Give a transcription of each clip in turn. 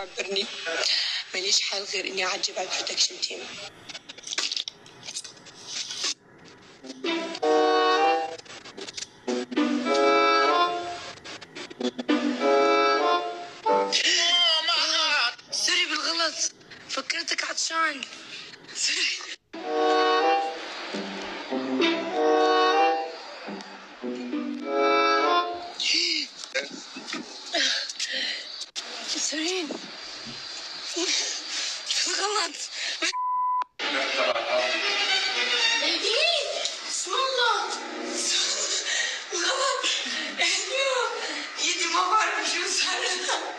عبرني، ماليش حل غير اني اعجب على البروتكشن تيم. سوري بالغلط، فكرتك عطشان. سوري. سورين بالغلط. اسم الله بالغلط. يدي ما بعرف شو صار لها.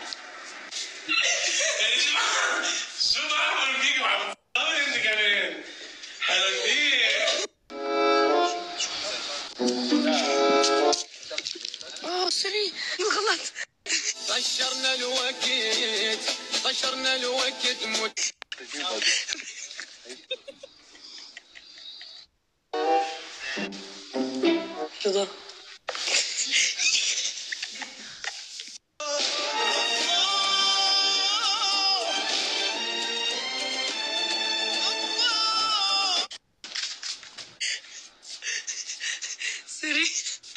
شو بعمل فيك وعم تصوري انت كمان؟ حلوتيه. سوري بالغلط. طشرنا الوقت موت. رضا سوري.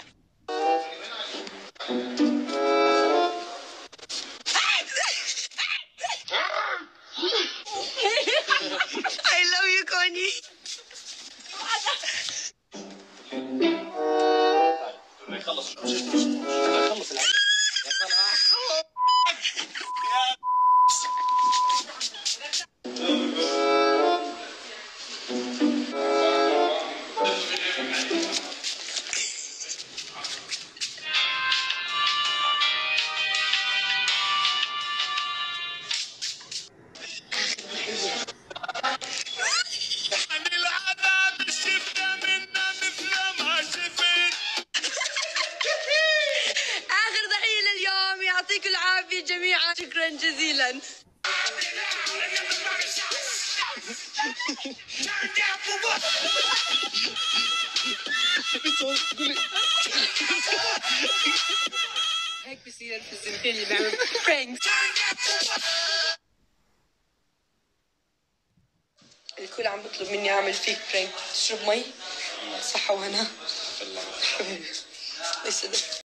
I love you كوني. خلص خلص العمل يا صلاح. آخر ضحية لليوم، يعطيكم العافية جميعا، شكرا جزيلا. هيك بصير الفزنتين اللي بيعملوا برانك. الكل عم بيطلب مني اعمل فيك برانك. تشرب مي؟ صحة وهنا. حبيبي.